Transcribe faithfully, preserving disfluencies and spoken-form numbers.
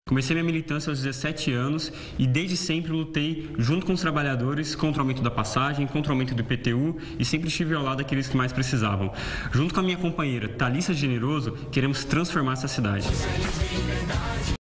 Comecei minha militância aos dezessete anos e desde sempre lutei junto com os trabalhadores contra o aumento da passagem, contra o aumento do I P T U e sempre estive ao lado daqueles que mais precisavam. Junto com a minha companheira Thalissa Generoso, queremos transformar essa cidade.